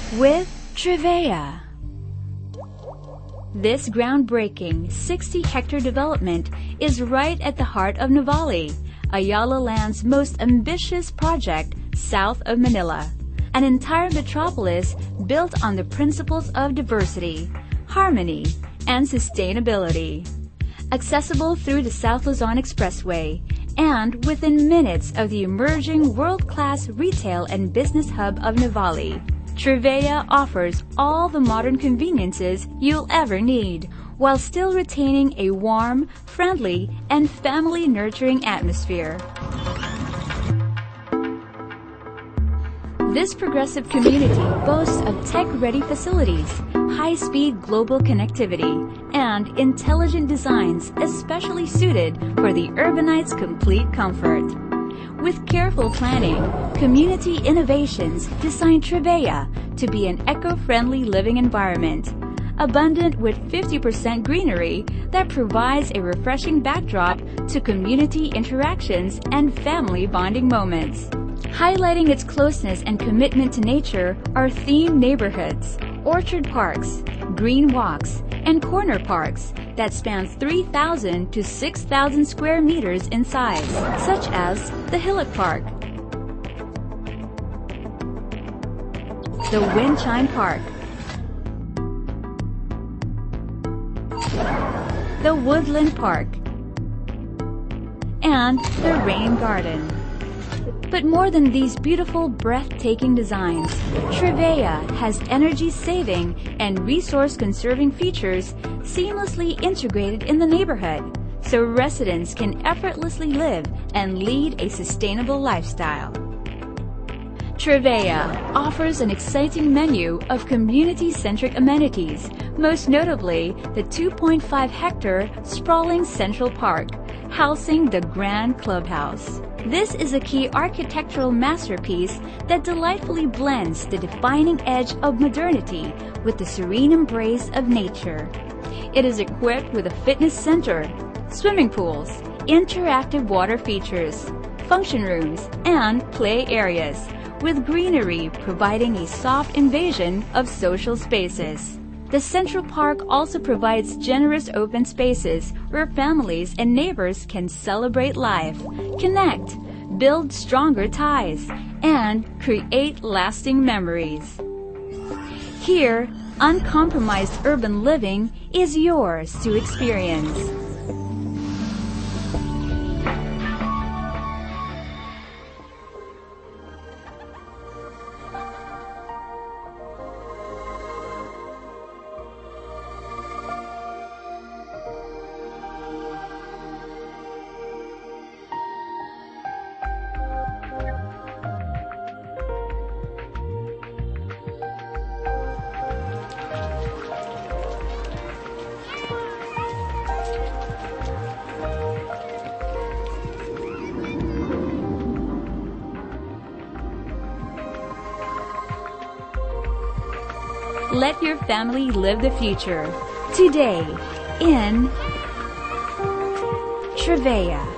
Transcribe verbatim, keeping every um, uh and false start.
with Trevea. This groundbreaking sixty hectare development is right at the heart of Nuvali, Ayala Land's most ambitious project south of Manila. An entire metropolis built on the principles of diversity, harmony, and sustainability. Accessible through the South Luzon Expressway and within minutes of the emerging world-class retail and business hub of Nuvali, Trevea offers all the modern conveniences you'll ever need, while still retaining a warm, friendly, and family-nurturing atmosphere. This progressive community boasts of tech-ready facilities, high-speed global connectivity, and intelligent designs especially suited for the urbanite's complete comfort. With careful planning, Community Innovations designed Trevea to be an eco-friendly living environment, abundant with fifty percent greenery that provides a refreshing backdrop to community interactions and family bonding moments. Highlighting its closeness and commitment to nature are themed neighborhoods, orchard parks, green walks, and corner parks that span three thousand to six thousand square meters in size, such as the Hillock Park, the Wind Chime Park, the Woodland Park, and the Rain Garden. But more than these beautiful, breathtaking designs, Trevea has energy-saving and resource-conserving features seamlessly integrated in the neighborhood, so residents can effortlessly live and lead a sustainable lifestyle. Trevea offers an exciting menu of community-centric amenities, most notably the two point five hectare sprawling Central Park, housing the Grand Clubhouse. This is a key architectural masterpiece that delightfully blends the defining edge of modernity with the serene embrace of nature. It is equipped with a fitness center, swimming pools, interactive water features, function rooms, and play areas, with greenery providing a soft invasion of social spaces. The Central Park also provides generous open spaces where families and neighbors can celebrate life, connect, build stronger ties, and create lasting memories. Here, uncompromised urban living is yours to experience. Let your family live the future today in Trevea.